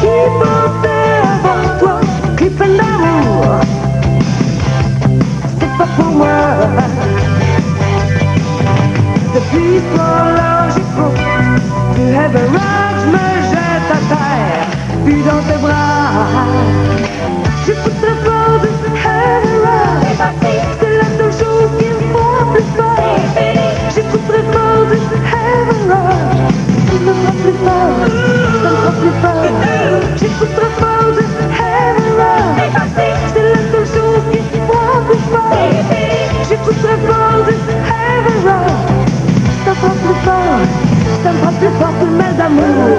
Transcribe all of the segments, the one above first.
qui pensait avant toi, qui peine d'amour, c'est pas pour moi. Depuis ce soir-là, j'ai trop du heaven rock, je me jette à terre, puis dans tes bras. J'écoute très fort du heaven rock, c'est la seule chose qui me fera plus fort. J'écoute très fort du heaven rock, ça me fera plus fort, ça me fera plus fort. J'écoute très fort du heaven rock, c'est la seule chose qui me fera plus fort. J'écoute très fort du heaven rock, ça me fera plus fort, ça me fera plus fort que le mal d'amour.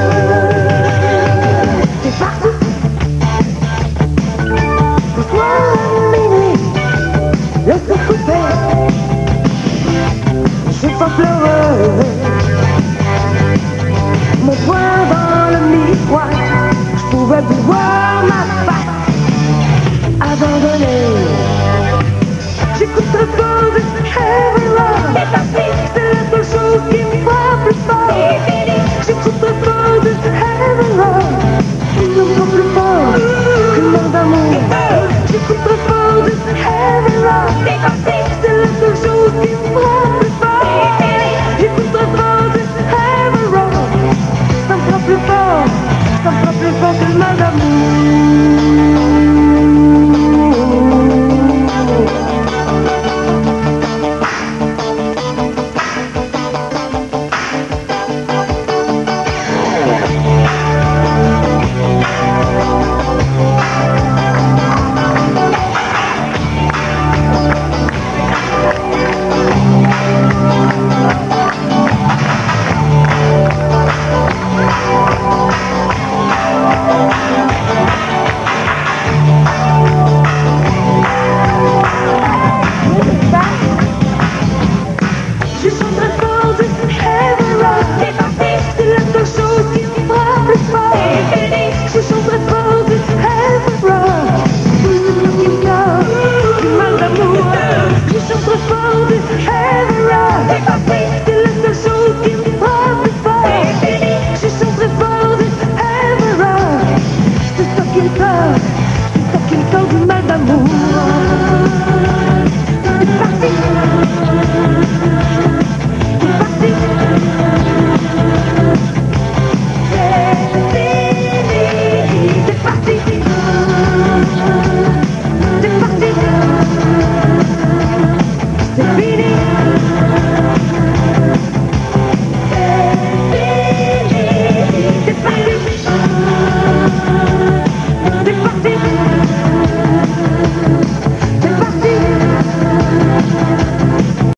C'est partout. Ce soir à minuit, le souffle coupé, je suis pas pleureux. Mon poing dans le miroir, je pouvais plus voir ma face abandonnée. J'écoute très fort du heaven rock.